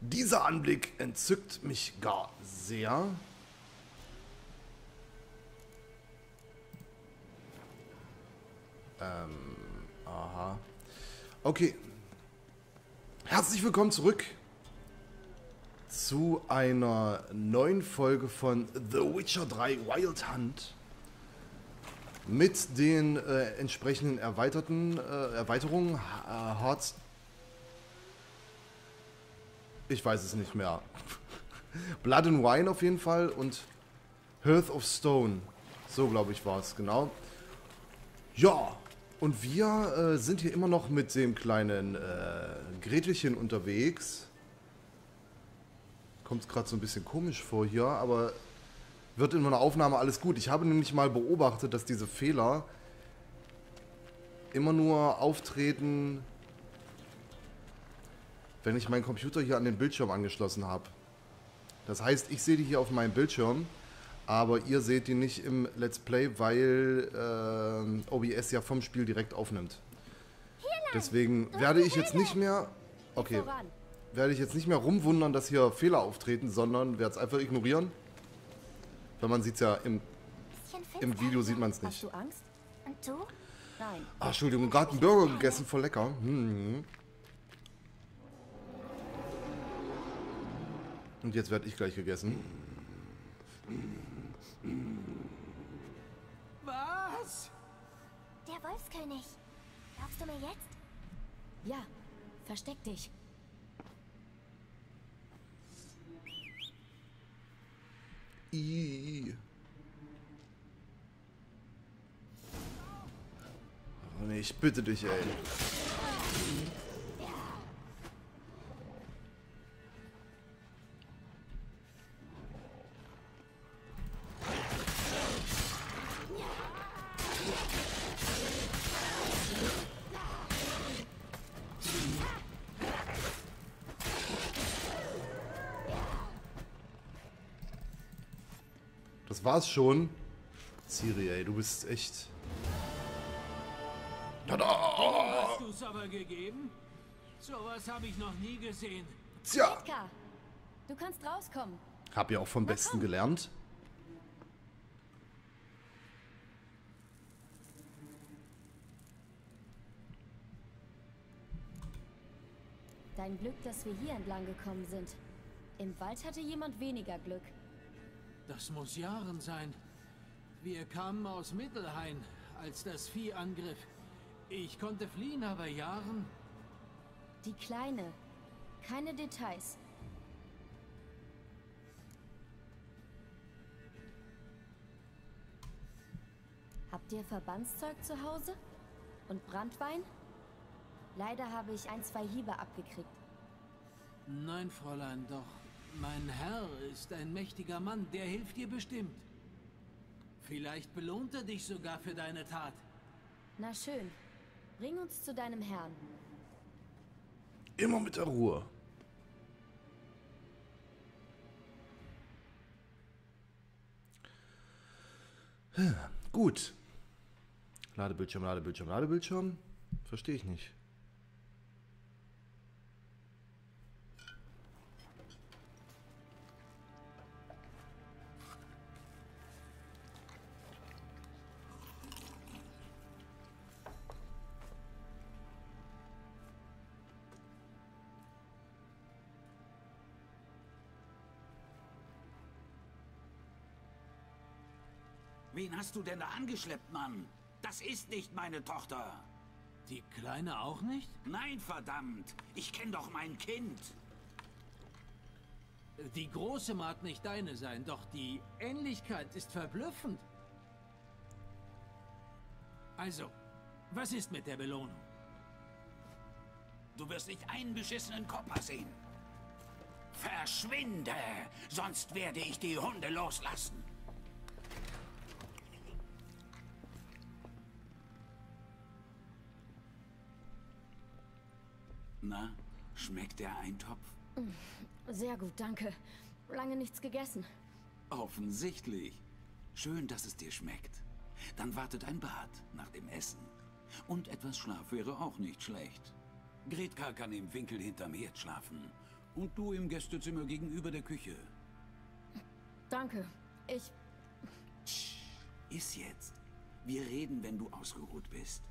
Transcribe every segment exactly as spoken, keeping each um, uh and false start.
Dieser Anblick entzückt mich gar sehr. Ähm, aha. Okay. Herzlich willkommen zurück zu einer neuen Folge von The Witcher drei Wild Hunt. Mit den äh, entsprechenden erweiterten äh, Erweiterungen. Äh, Hearts. Ich weiß es nicht mehr. Blood and Wine auf jeden Fall und Hearth of Stone. So glaube ich war es, genau. Ja, und wir äh, sind hier immer noch mit dem kleinen äh, Gretelchen unterwegs. Kommt gerade so ein bisschen komisch vor hier, aber wird in meiner Aufnahme alles gut. Ich habe nämlich mal beobachtet, dass diese Fehler immer nur auftreten, wenn ich meinen Computer hier an den Bildschirm angeschlossen habe. Das heißt, ich sehe die hier auf meinem Bildschirm, aber ihr seht die nicht im Let's Play, weil äh, O B S ja vom Spiel direkt aufnimmt. Deswegen werde ich jetzt nicht mehr... Okay, werde ich jetzt nicht mehr rumwundern, dass hier Fehler auftreten, sondern werde es einfach ignorieren. Weil man sieht es ja im, im Video, sieht man es nicht. Hast du Angst? Und du? Nein. Ach, Entschuldigung, gerade einen Burger gegessen, voll lecker. Hm. Und jetzt werde ich gleich gegessen. Was? Der Wolfskönig. Glaubst du mir jetzt? Ja, versteck dich. Ih. Oh nee, ich bitte dich, ey. Das war's schon. Ciri, ey, du bist echt... Tada! Hast du's aber gegeben? Sowas habe ich noch nie gesehen. Tja! Edgar, du kannst rauskommen. Hab ja auch vom Besten gelernt. Dein Glück, dass wir hier entlang gekommen sind. Im Wald hatte jemand weniger Glück. Das muss Jahren sein. Wir kamen aus Mittelhain, als das Vieh angriff. Ich konnte fliehen, aber Jahren... Die Kleine. Keine Details. Habt ihr Verbandszeug zu Hause? Und Branntwein? Leider habe ich ein, zwei Hiebe abgekriegt. Nein, Fräulein, doch mein Herr ist ein mächtiger Mann, der hilft dir bestimmt. Vielleicht belohnt er dich sogar für deine Tat. Na schön. Bring uns zu deinem Herrn. Immer mit der Ruhe. Gut. Ladebildschirm, Ladebildschirm, Ladebildschirm. Verstehe ich nicht. Wen hast du denn da angeschleppt, Mann? Das ist nicht meine Tochter. Die Kleine auch nicht? Nein, verdammt. Ich kenne doch mein Kind. Die Große mag nicht deine sein, doch die Ähnlichkeit ist verblüffend. Also, was ist mit der Belohnung? Du wirst nicht einen beschissenen Kopper sehen. Verschwinde, sonst werde ich die Hunde loslassen. Na, schmeckt der Eintopf? Sehr gut, danke. Lange nichts gegessen. Offensichtlich. Schön, dass es dir schmeckt. Dann wartet ein Bad nach dem Essen. Und etwas Schlaf wäre auch nicht schlecht. Gretka kann im Winkel hinterm Herd schlafen. Und du im Gästezimmer gegenüber der Küche. Danke. Ich... Iss jetzt. Wir reden, wenn du ausgeruht bist.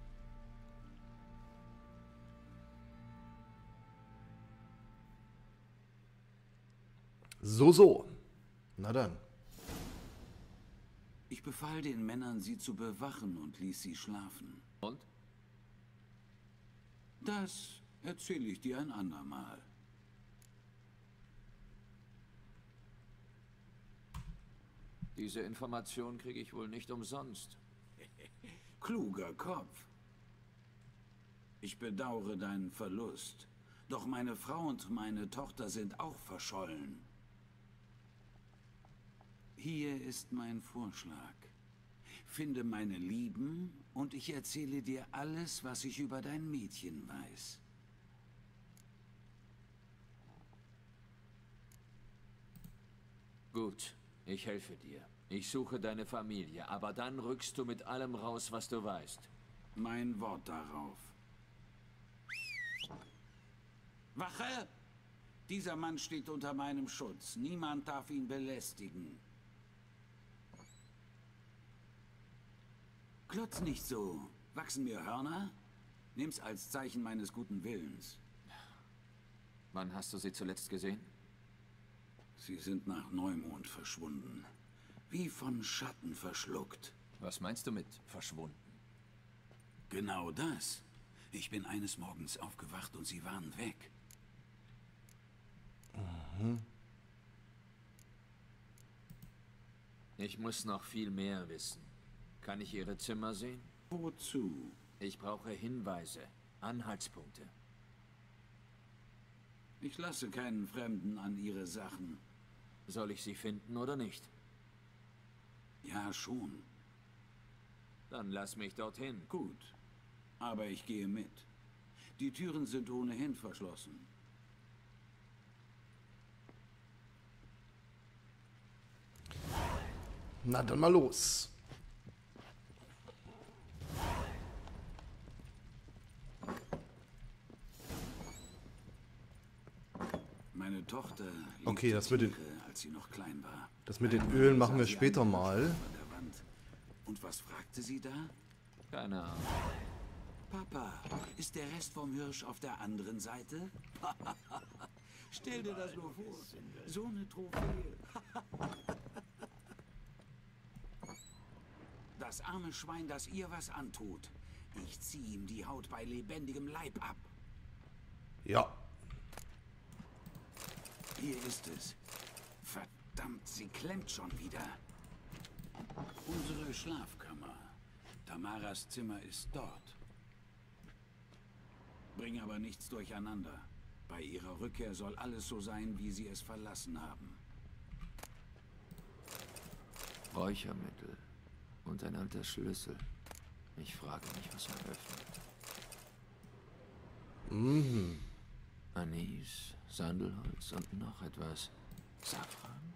So, so. Na dann. Ich befahl den Männern, sie zu bewachen und ließ sie schlafen. Und? Das erzähle ich dir ein andermal. Diese Information kriege ich wohl nicht umsonst. Kluger Kopf. Ich bedauere deinen Verlust. Doch meine Frau und meine Tochter sind auch verschollen. Hier ist mein Vorschlag. Finde meine Lieben und ich erzähle dir alles, was ich über dein Mädchen weiß. Gut, ich helfe dir. Ich suche deine Familie, aber dann rückst du mit allem raus, was du weißt. Mein Wort darauf. Wache! Dieser Mann steht unter meinem Schutz. Niemand darf ihn belästigen. Klotz nicht so. Wachsen mir Hörner? Nimm's als Zeichen meines guten Willens. Wann hast du sie zuletzt gesehen? Sie sind nach Neumond verschwunden. Wie von Schatten verschluckt. Was meinst du mit verschwunden? Genau das. Ich bin eines Morgens aufgewacht und sie waren weg. Mhm. Ich muss noch viel mehr wissen. Kann ich Ihre Zimmer sehen? Wozu? Ich brauche Hinweise, Anhaltspunkte. Ich lasse keinen Fremden an ihre Sachen. Soll ich sie finden oder nicht? Ja, schon. Dann lass mich dorthin. Gut. Aber ich gehe mit. Die Türen sind ohnehin verschlossen. Na dann mal los. Meine Tochter Okay, liebte das mit den- Tiere, als sie noch klein war. Das mit den Einmal Ölen machen sah wir sie später einen mal. Hirsch an der Wand. Und was fragte sie da? Keine Ahnung. Papa, ist der Rest vom Hirsch auf der anderen Seite? Stell dir das nur vor. So eine Trophäe. Das arme Schwein, das ihr was antut. Ich zieh ihm die Haut bei lebendigem Leib ab. Ja. Hier ist es. Verdammt, sie klemmt schon wieder. Unsere Schlafkammer. Tamaras Zimmer ist dort. Bring aber nichts durcheinander. Bei ihrer Rückkehr soll alles so sein, wie sie es verlassen haben. Räuchermittel und ein alter Schlüssel. Ich frage mich, was er öffnet. Mhm. Anis, Sandelholz und noch etwas. Safran?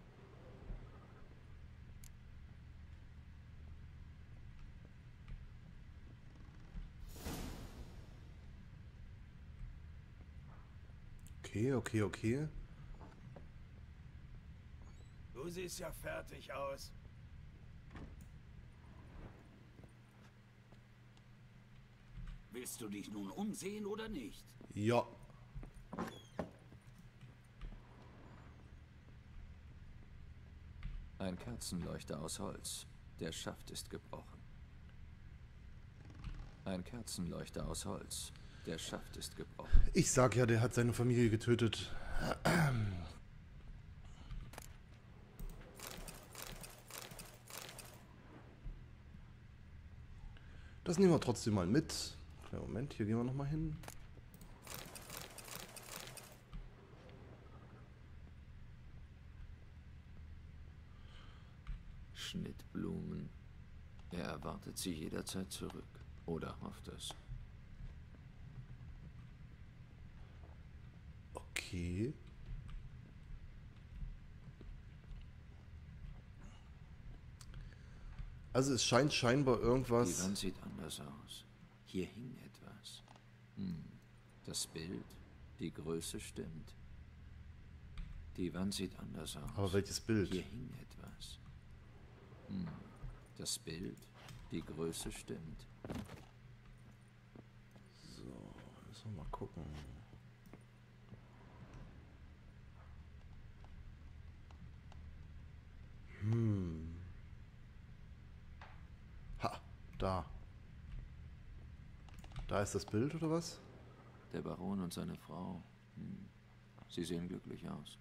Okay, okay, okay. Du siehst ja fertig aus. Willst du dich nun umsehen oder nicht? Ja. Ein Kerzenleuchter aus Holz. Der Schaft ist gebrochen. Ein Kerzenleuchter aus Holz. Der Schaft ist gebrochen. Ich sag ja, der hat seine Familie getötet. Das nehmen wir trotzdem mal mit. Kleinen Moment, hier gehen wir nochmal hin. Schnittblumen. Er erwartet sie jederzeit zurück. Oder hofft es. Okay. Also es scheint scheinbar Die irgendwas... Wand sieht anders aus. Hier hing etwas. Hm. Das Bild, die Größe stimmt. Die Wand sieht anders aus. Aber welches Bild? Hier hing etwas. Hm. Das Bild, die Größe stimmt. So, müssen wir mal gucken. Hm. Ha, da. Da ist das Bild, oder was? Der Baron und seine Frau. Hm. Sie sehen glücklich aus.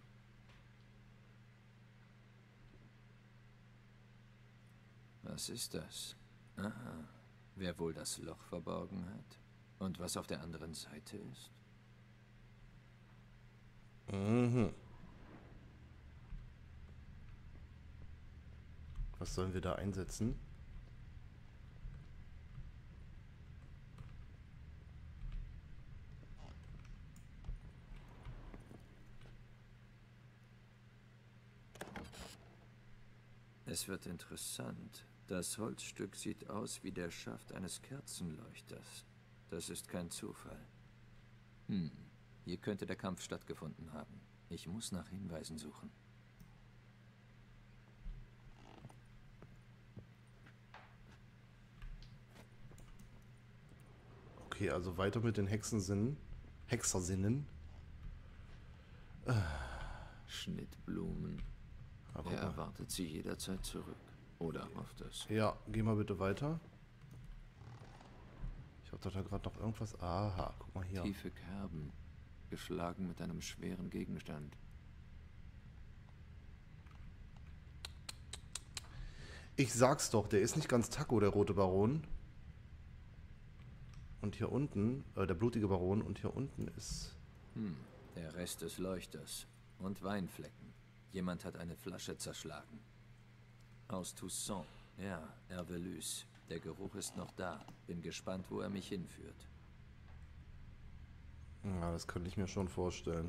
Was ist das? Aha. Wer wohl das Loch verborgen hat? Und was auf der anderen Seite ist? Mhm. Was sollen wir da einsetzen? Es wird interessant. Das Holzstück sieht aus wie der Schaft eines Kerzenleuchters. Das ist kein Zufall. Hm, hier könnte der Kampf stattgefunden haben. Ich muss nach Hinweisen suchen. Okay, also weiter mit den Hexensinnen. Hexersinnen. Schnittblumen. Ah, guck Er mal. erwartet sie jederzeit zurück. Oder hofft es. Ja, geh mal bitte weiter. Ich hab da gerade noch irgendwas. Aha, guck mal hier. Tiefe Kerben. Geschlagen mit einem schweren Gegenstand. Ich sag's doch, der ist nicht ganz Taco, der rote Baron. Und hier unten, äh, der blutige Baron, und hier unten ist... Hm, der Rest des Leuchters. Und Weinflecken. Jemand hat eine Flasche zerschlagen. Aus Toussaint. Ja, Hervelus. Der Geruch ist noch da. Bin gespannt, wo er mich hinführt. Ja, das könnte ich mir schon vorstellen.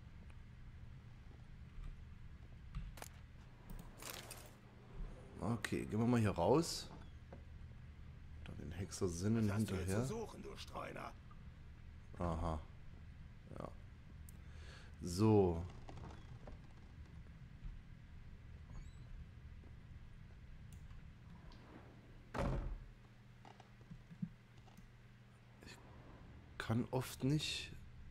Okay, gehen wir mal hier raus. Da den Hexersinnen Was hast du hier hinterher. zu suchen, du Streuner? Aha. Ja. So. Ich kann oft nicht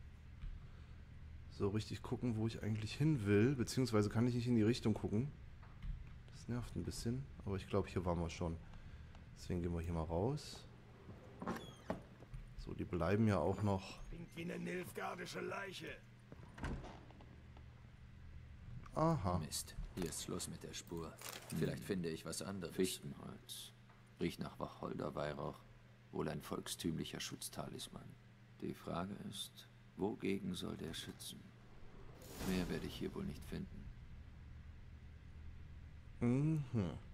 so richtig gucken, wo ich eigentlich hin will, beziehungsweise kann ich nicht in die Richtung gucken. Das nervt ein bisschen, aber ich glaube, hier waren wir schon. Deswegen gehen wir hier mal raus. So, die bleiben ja auch noch. Klingt wie eine nilfgaardische Leiche. Aha. Mist, hier ist Schluss mit der Spur. Vielleicht finde ich was anderes. Fichtenholz. Riecht nach Wacholderweihrauch. Wohl ein volkstümlicher Schutztalisman. Die Frage ist, wogegen soll der schützen? Mehr werde ich hier wohl nicht finden. Mhm.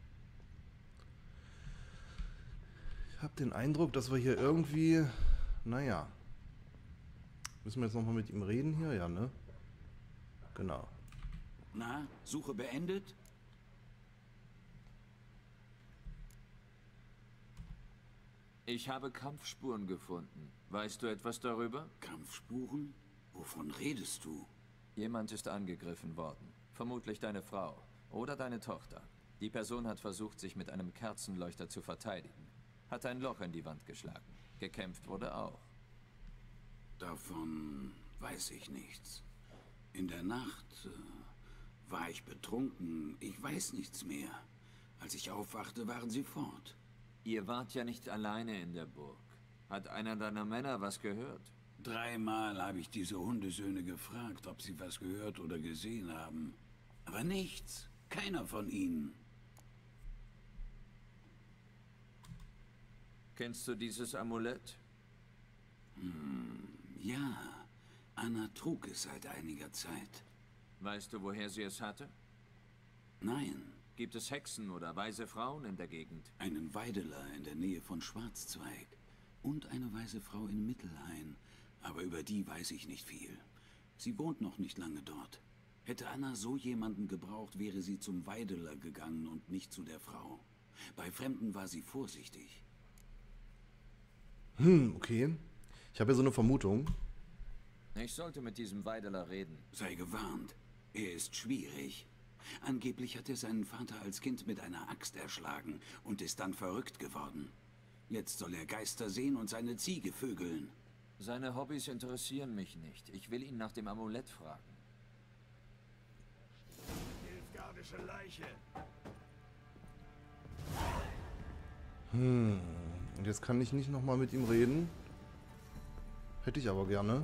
Ich habe den Eindruck, dass wir hier irgendwie, naja, müssen wir jetzt nochmal mit ihm reden hier, ja, ne? Genau. Na, Suche beendet? Ich habe Kampfspuren gefunden. Weißt du etwas darüber? Kampfspuren? Wovon redest du? Jemand ist angegriffen worden. Vermutlich deine Frau oder deine Tochter. Die Person hat versucht, sich mit einem Kerzenleuchter zu verteidigen. Hat ein Loch in die Wand geschlagen. Gekämpft wurde auch. Davon weiß ich nichts. In der Nacht äh, war ich betrunken. Ich weiß nichts mehr. Als ich aufwachte, waren sie fort. Ihr wart ja nicht alleine in der Burg. Hat einer deiner Männer was gehört? Dreimal habe ich diese Hundesöhne gefragt, ob sie was gehört oder gesehen haben. Aber nichts. Keiner von ihnen. Kennst du dieses Amulett? Hm, ja. Anna trug es seit einiger Zeit. Weißt du, woher sie es hatte? Nein. Gibt es Hexen oder weise Frauen in der Gegend? Einen Weideler in der Nähe von Schwarzzweig. Und eine weise Frau in Mittelhain. Aber über die weiß ich nicht viel. Sie wohnt noch nicht lange dort. Hätte Anna so jemanden gebraucht, wäre sie zum Weideler gegangen und nicht zu der Frau. Bei Fremden war sie vorsichtig. Hm, okay. Ich habe ja so eine Vermutung. Ich sollte mit diesem Weideler reden. Sei gewarnt. Er ist schwierig. Angeblich hat er seinen Vater als Kind mit einer Axt erschlagen und ist dann verrückt geworden. Jetzt soll er Geister sehen und seine Ziege vögeln. Seine Hobbys interessieren mich nicht. Ich will ihn nach dem Amulett fragen. Nilfgaardische Leiche. Hm. Und jetzt kann ich nicht nochmal mit ihm reden. Hätte ich aber gerne.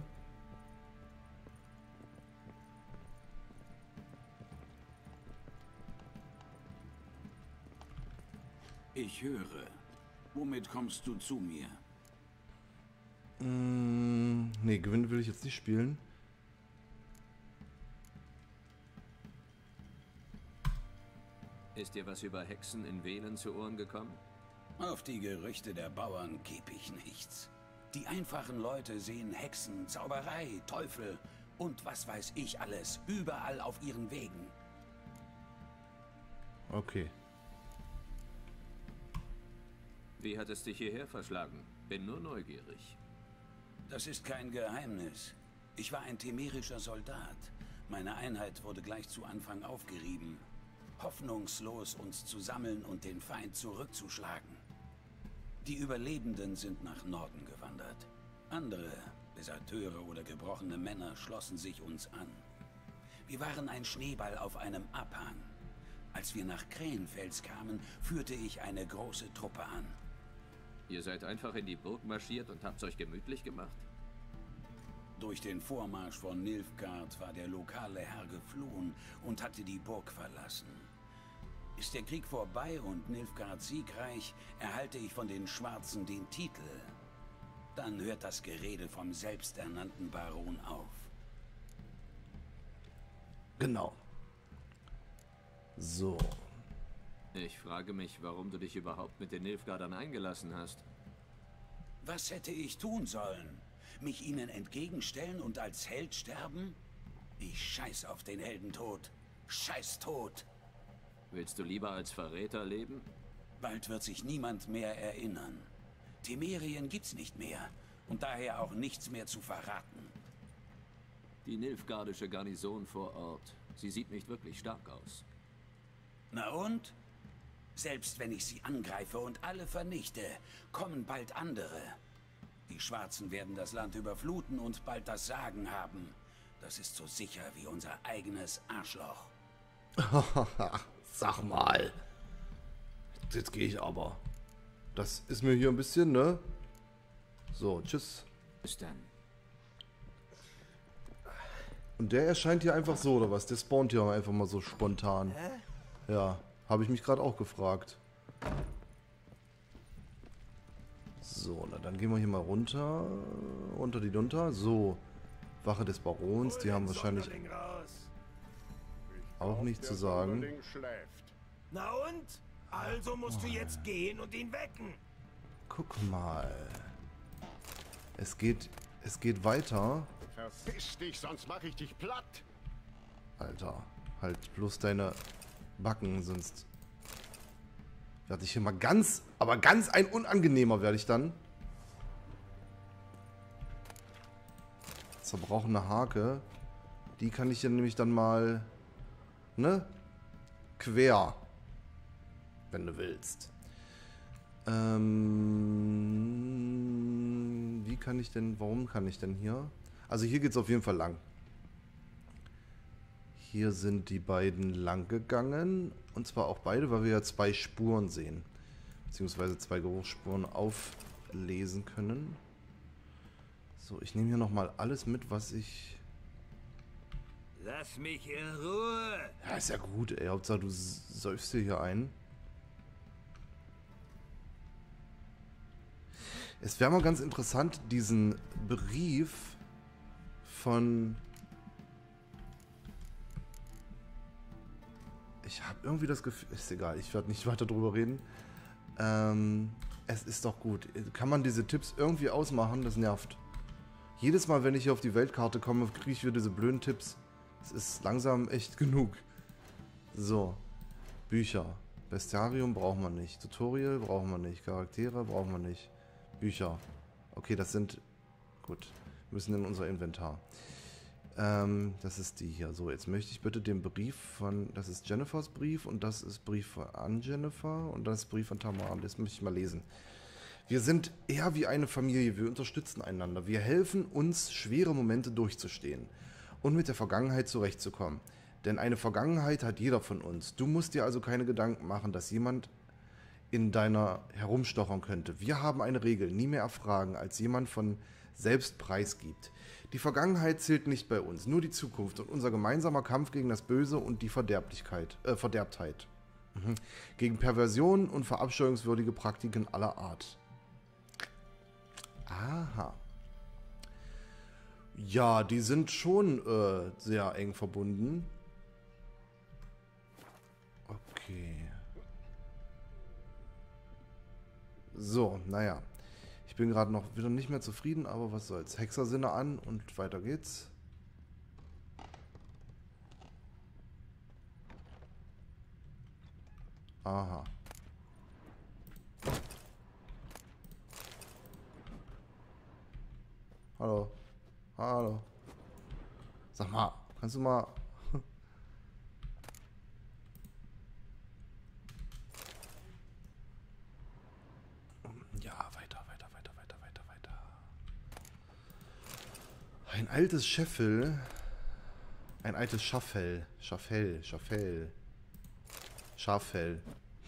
Ich höre. Womit kommst du zu mir? Mm, nee, gewinnen will ich jetzt nicht spielen. Ist dir was über Hexen in Velen zu Ohren gekommen? Auf die Gerüchte der Bauern gebe ich nichts. Die einfachen Leute sehen Hexen, Zauberei, Teufel und was weiß ich alles überall auf ihren Wegen. Okay. Wie hat es dich hierher verschlagen? Bin nur neugierig. Das ist kein Geheimnis. Ich war ein temerischer Soldat. Meine Einheit wurde gleich zu Anfang aufgerieben. Hoffnungslos, uns zu sammeln und den Feind zurückzuschlagen. Die Überlebenden sind nach Norden gewandert. Andere, Deserteure oder gebrochene Männer, schlossen sich uns an. Wir waren ein Schneeball auf einem Abhang. Als wir nach Krähenfels kamen, führte ich eine große Truppe an. Ihr seid einfach in die Burg marschiert und habt's euch gemütlich gemacht? Durch den Vormarsch von Nilfgaard war der lokale Herr geflohen und hatte die Burg verlassen. Ist der Krieg vorbei und Nilfgaard siegreich, erhalte ich von den Schwarzen den Titel. Dann hört das Gerede vom selbsternannten Baron auf. Genau. So. Ich frage mich, warum du dich überhaupt mit den Nilfgaardern eingelassen hast. Was hätte ich tun sollen? Mich ihnen entgegenstellen und als Held sterben? Ich scheiß auf den Heldentod. Scheiß tot. Willst du lieber als Verräter leben? Bald wird sich niemand mehr erinnern. Temerien gibt's nicht mehr und daher auch nichts mehr zu verraten. Die nilfgaardische Garnison vor Ort. Sie sieht nicht wirklich stark aus. Na und? Selbst wenn ich sie angreife und alle vernichte, kommen bald andere. Die Schwarzen werden das Land überfluten und bald das Sagen haben. Das ist so sicher wie unser eigenes Arschloch. Sag mal. Jetzt gehe ich aber. Das ist mir hier ein bisschen, ne? So, tschüss. Bis dann. Und der erscheint hier einfach so, oder was? Der spawnt hier einfach mal so spontan. Ja, habe ich mich gerade auch gefragt. So, na dann gehen wir hier mal runter. Unter die Dunter. So, Wache des Barons. Die haben wahrscheinlich auch nichts zu sagen. Na und? Also musst du jetzt gehen und ihn wecken. Guck mal. Es geht, es geht weiter. Verpiss dich, sonst mache ich dich platt. Alter, halt bloß deine Backen, sonst werde ich hier mal ganz, aber ganz ein unangenehmer werde ich dann. Zerbrochene Hake. Die kann ich hier nämlich dann mal, ne? Quer. Wenn du willst. Ähm, wie kann ich denn, warum kann ich denn hier? Also hier geht es auf jeden Fall lang. Hier sind die beiden lang gegangen. Und zwar auch beide, weil wir ja zwei Spuren sehen. Beziehungsweise zwei Geruchsspuren auflesen können. So, ich nehme hier nochmal alles mit, was ich... Lass mich in Ruhe. Ja, ist ja gut, ey. Hauptsache du säufst dir hier ein. Es wäre mal ganz interessant, diesen Brief von... Ich habe irgendwie das Gefühl... Ist egal, ich werde nicht weiter drüber reden. Ähm, es ist doch gut. Kann man diese Tipps irgendwie ausmachen? Das nervt. Jedes Mal, wenn ich hier auf die Weltkarte komme, kriege ich wieder diese blöden Tipps. Es ist langsam echt genug. So. Bücher. Bestiarium braucht man nicht. Tutorial braucht man nicht. Charaktere braucht man nicht. Bücher. Okay, das sind... Gut. Wir müssen in unser Inventar. Ähm, das ist die hier. So, jetzt möchte ich bitte den Brief von, das ist Jennifers Brief und das ist Brief an Jennifer und das ist Brief von Tamara. Das möchte ich mal lesen. Wir sind eher wie eine Familie, wir unterstützen einander. Wir helfen uns, schwere Momente durchzustehen und mit der Vergangenheit zurechtzukommen. Denn eine Vergangenheit hat jeder von uns. Du musst dir also keine Gedanken machen, dass jemand in deiner herumstochern könnte. Wir haben eine Regel, nie mehr erfragen, als jemand von selbst preisgibt. Die Vergangenheit zählt nicht bei uns, nur die Zukunft und unser gemeinsamer Kampf gegen das Böse und die Verderblichkeit, äh, Verderbtheit. Mhm. Gegen Perversion und verabscheuungswürdige Praktiken aller Art. Aha. Ja, die sind schon äh, sehr eng verbunden. Okay. So, naja. Ich bin gerade noch wieder nicht mehr zufrieden, aber was soll's. Hexersinne an und weiter geht's. Aha. Hallo. Hallo. Sag mal, kannst du mal... Ja, weiter, weiter, weiter, weiter, weiter, weiter. Ein altes Scheffel. Ein altes Schaffell. Schaffell, Schaffell. Schaffell.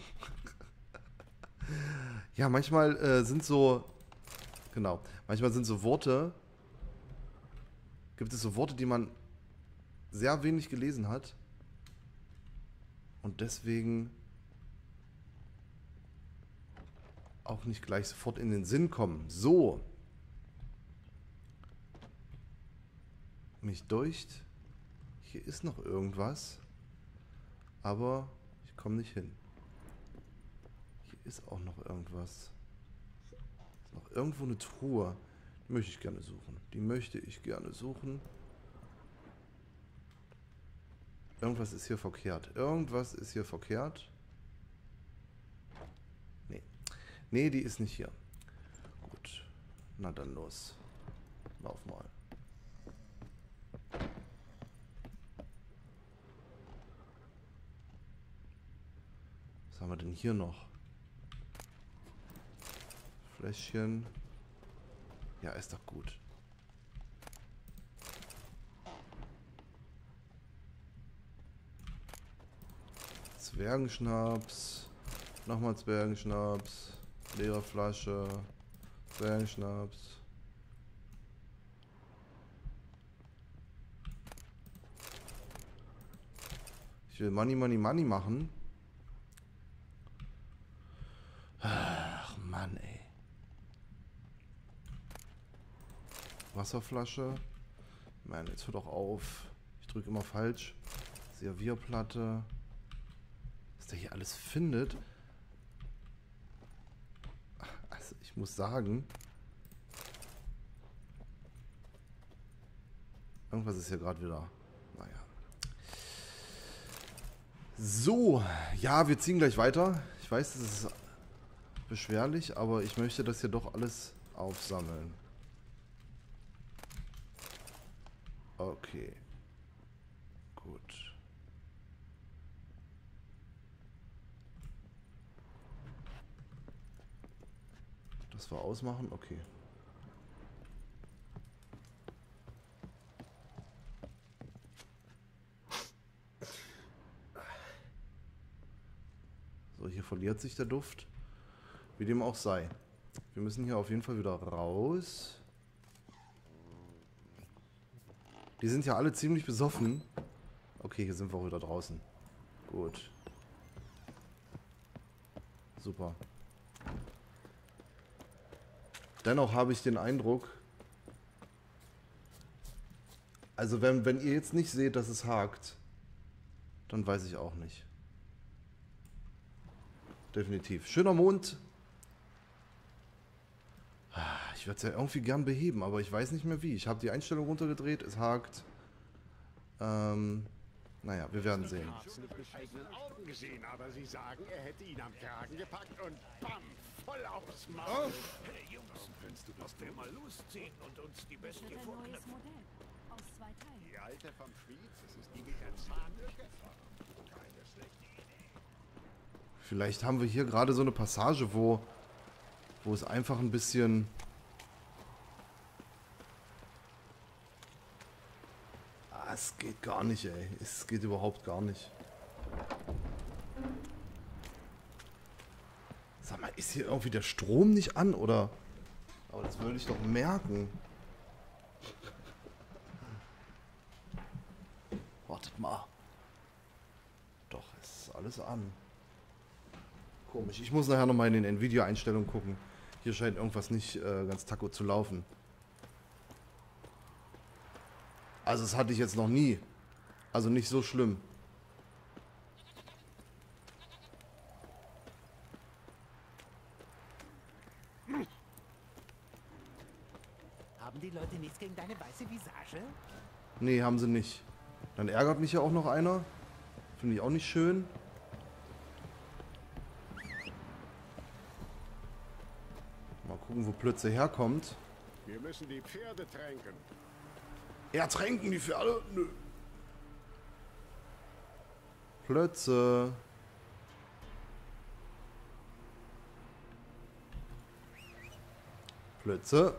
Ja, manchmal äh, sind so... Genau. Manchmal sind so Worte... Gibt es so Worte, die man sehr wenig gelesen hat. Und deswegen... auch nicht gleich sofort in den Sinn kommen. So. Mich deucht. Hier ist noch irgendwas. Aber ich komme nicht hin. Hier ist auch noch irgendwas. Ist noch irgendwo eine Truhe. Die möchte ich gerne suchen. Die möchte ich gerne suchen. Irgendwas ist hier verkehrt. Irgendwas ist hier verkehrt. Nee, die ist nicht hier. Gut. Na dann los. Lauf mal. Was haben wir denn hier noch? Fläschchen. Ja, ist doch gut. Zwergenschnaps. Nochmal Zwergenschnaps. Leere Flasche, Zwergenschnaps. Ich will Money, Money, Money machen. Ach Mann, ey. Wasserflasche. Mann, jetzt hör doch auf. Ich drücke immer falsch. Servierplatte. Was der hier alles findet. Ich muss sagen, irgendwas ist hier gerade wieder, naja. So, ja, wir ziehen gleich weiter. Ich weiß, das ist beschwerlich, aber ich möchte das hier doch alles aufsammeln. Okay. Gut. Das war ausmachen? Okay. So, hier verliert sich der Duft. Wie dem auch sei. Wir müssen hier auf jeden Fall wieder raus. Die sind ja alle ziemlich besoffen. Okay, hier sind wir auch wieder draußen. Gut. Super. Dennoch habe ich den Eindruck, also wenn, wenn ihr jetzt nicht seht, dass es hakt, dann weiß ich auch nicht. Definitiv. Schöner Mond. Ich würde es ja irgendwie gern beheben, aber ich weiß nicht mehr wie. Ich habe die Einstellung runtergedreht, es hakt. Ähm, naja, wir werden sehen. Mit eigenen Augen gesehen, aber sie sagen, er hätte ihn am Kragen gepackt und bam, voll aufs Maul. Hey Jungs, kannst du das denn mal losziehen und uns die Bestie vorknöpfen? aus zwei Teilen. Die alte vom Schwyz, das ist die mit der Zahnlücke. Keine schlechte Idee. Vielleicht haben wir hier gerade so eine Passage, wo, wo es einfach ein bisschen... Ah, es geht gar nicht, ey. Es geht überhaupt gar nicht. Sag mal, ist hier irgendwie der Strom nicht an, oder? Aber das würde ich doch merken. Wartet mal. Doch, es ist alles an. Komisch. Ich muss nachher nochmal in den Nvidia-Einstellungen gucken. Hier scheint irgendwas nicht äh, ganz taco zu laufen. Also das hatte ich jetzt noch nie. Also nicht so schlimm. Haben die Leute nichts gegen deine weiße Visage? Nee, haben sie nicht. Dann ärgert mich ja auch noch einer. Finde ich auch nicht schön. Mal gucken, wo Plötze herkommt. Wir müssen die Pferde tränken. Ertränken die Pferde? Nö. Plötze. Plötze.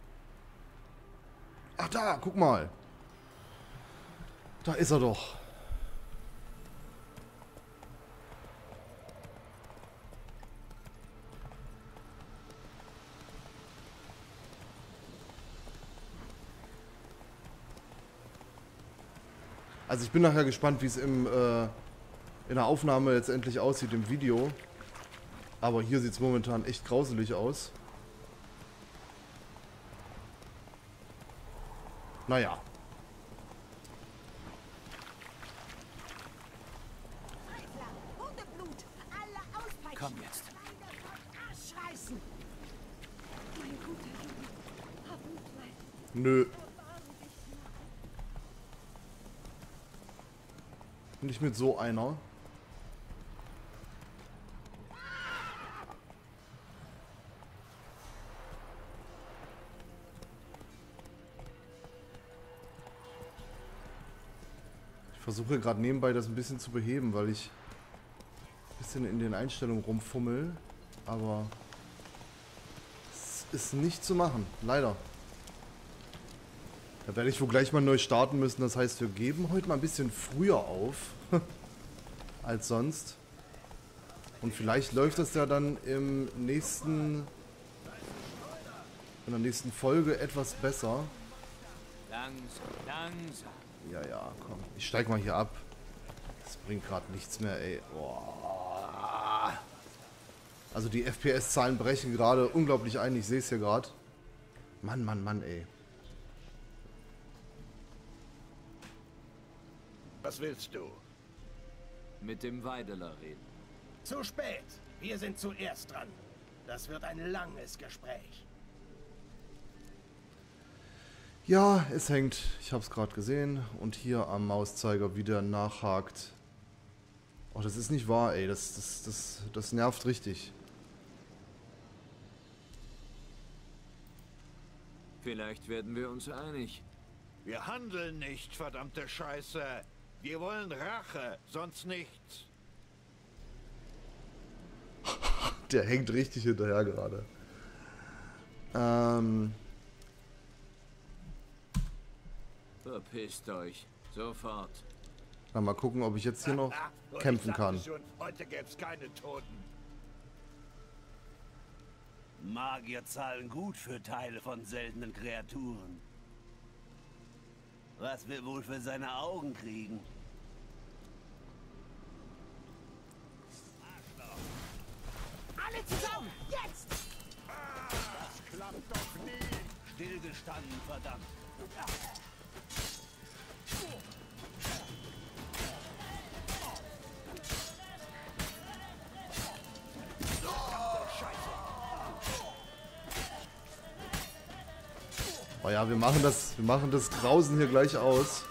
Ach da, guck mal. Da ist er doch. Also ich bin nachher gespannt, wie es im, äh, in der Aufnahme letztendlich aussieht im Video. Aber hier sieht es momentan echt grauselig aus. Naja. Hundeblut! Alle auspeitschen! Komm jetzt. Scheißen! Mein guter Junge, hab Mitleid. Nö. Nicht mit so einer. Ich versuche gerade nebenbei das ein bisschen zu beheben, weil ich ein bisschen in den Einstellungen rumfummel. Aber es ist nicht zu machen, leider. Da werde ich wohl gleich mal neu starten müssen. Das heißt, wir geben heute mal ein bisschen früher auf als sonst. Und vielleicht läuft das ja dann im nächsten, in der nächsten Folge etwas besser. Langsam, langsam. Ja, ja, komm. Ich steig mal hier ab. Das bringt gerade nichts mehr, ey. Boah. Also die F P S-Zahlen brechen gerade unglaublich ein. Ich sehe es hier gerade. Mann, Mann, Mann, ey. Was willst du? Mit dem Weideler reden. Zu spät. Wir sind zuerst dran. Das wird ein langes Gespräch. Ja, es hängt. Ich habe es gerade gesehen. Und hier am Mauszeiger wieder nachhakt. Oh, das ist nicht wahr, ey. Das, das, das, das nervt richtig. Vielleicht werden wir uns einig. Wir handeln nicht, verdammte Scheiße. Wir wollen Rache, sonst nichts. Der hängt richtig hinterher gerade. Ähm... Verpisst euch. Sofort. Na, mal gucken, ob ich jetzt hier noch kämpfen kann. Schon, heute gäb's keine Toten. Magier zahlen gut für Teile von seltenen Kreaturen. Was wir wohl für seine Augen kriegen? Alle zusammen! Jetzt! Das klappt doch nie. Stillgestanden, verdammt. Oh ja, wir machen das, wir machen das Grausen hier gleich aus.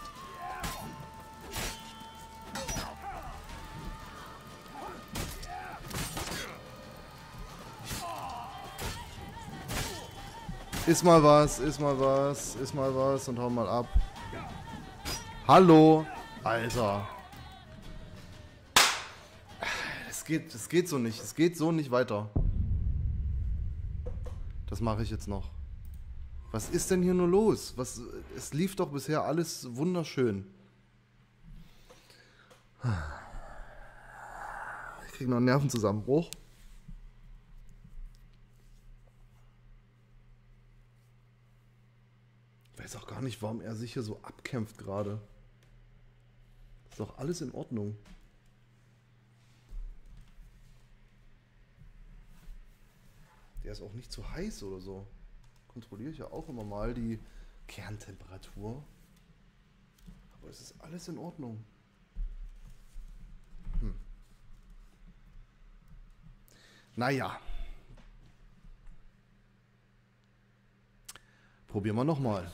Ist mal was, ist mal was, ist mal was und hau mal ab. Hallo? Alter. Es geht, es geht so nicht. Es geht so nicht weiter. Das mache ich jetzt noch. Was ist denn hier nur los? Was, es lief doch bisher alles wunderschön. Ich kriege noch einen Nervenzusammenbruch. Ich weiß auch gar nicht, warum er sich hier so abkämpft gerade. Ist doch alles in Ordnung. Der ist auch nicht zu heiß oder so. Kontrolliere ich ja auch immer mal die Kerntemperatur. Aber es ist alles in Ordnung. Hm. Naja. Probieren wir nochmal.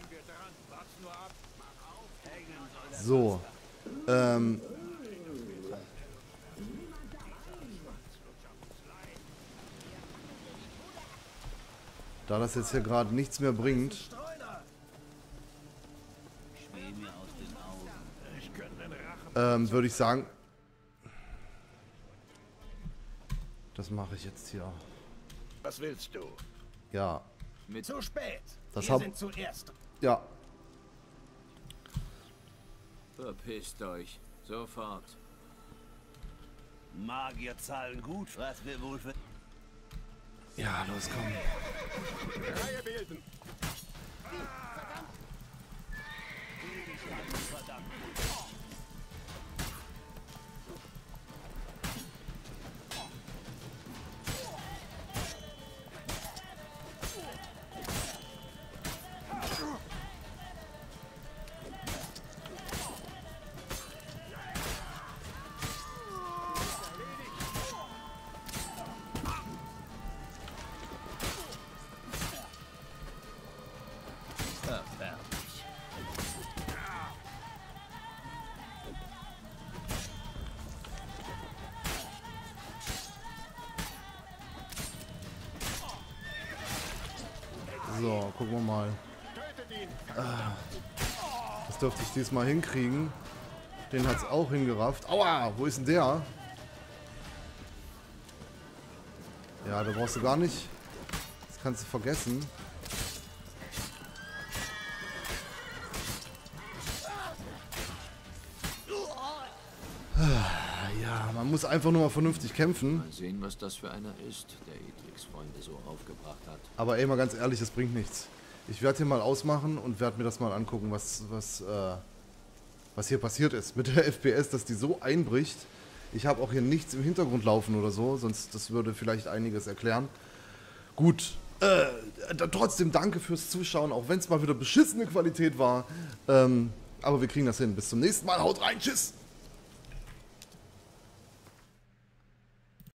So. Ähm. Da das jetzt hier gerade nichts mehr bringt, ähm, würde ich sagen, das mache ich jetzt hier. Was willst du? Ja. Mit zu spät. Das Wir hab- sind zuerst. Ja. Verpisst euch. Sofort. Magier zahlen gut. Was wir wohl für... Ja, los, komm. Reihe bilden. Verdammt. So, gucken wir mal. Ah, das dürfte ich diesmal hinkriegen. Den hat's auch hingerafft. Aua, wo ist denn der? Ja, da brauchst du gar nicht. Das kannst du vergessen. Ja, man muss einfach nur mal vernünftig kämpfen. Mal sehen, was das für einer ist, der Edrics Freunde so aufgebracht hat. Aber ey, mal ganz ehrlich, das bringt nichts. Ich werde hier mal ausmachen und werde mir das mal angucken, was, was, äh, was hier passiert ist mit der F P S, dass die so einbricht. Ich habe auch hier nichts im Hintergrund laufen oder so, sonst das würde vielleicht einiges erklären. Gut, äh, trotzdem danke fürs Zuschauen, auch wenn es mal wieder beschissene Qualität war. Ähm, aber wir kriegen das hin. Bis zum nächsten Mal, haut rein, tschüss!